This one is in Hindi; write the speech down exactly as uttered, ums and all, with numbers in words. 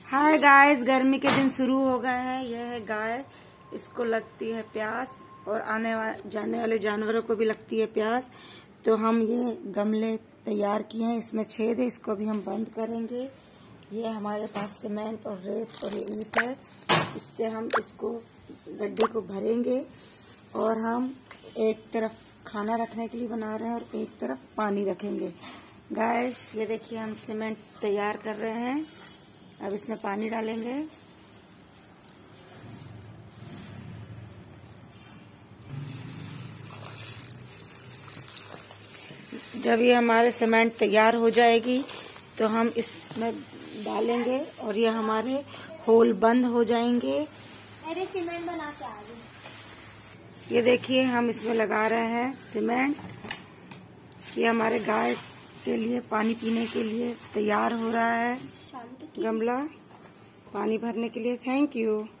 हाय गाइस, गर्मी के दिन शुरू हो गए हैं। यह है गाय, इसको लगती है प्यास और आने वाले जाने वाले जानवरों को भी लगती है प्यास। तो हम ये गमले तैयार किए हैं, इसमें छेद है, इसको भी हम बंद करेंगे। ये हमारे पास सीमेंट और रेत और ईंट है, इससे हम इसको गड्ढे को भरेंगे और हम एक तरफ खाना रखने के लिए बना रहे हैं और एक तरफ पानी रखेंगे। गाइस ये देखिए, हम सीमेंट तैयार कर रहे हैं। अब इसमें पानी डालेंगे। जब ये हमारे सीमेंट तैयार हो जाएगी तो हम इसमें डालेंगे और ये हमारे होल बंद हो जाएंगे। अरे सीमेंट बना के आ गए। ये देखिए, हम इसमें लगा रहे हैं सीमेंट। ये हमारे गाय के लिए पानी पीने के लिए तैयार हो रहा है। गमला पानी भरने के लिए। Thank you.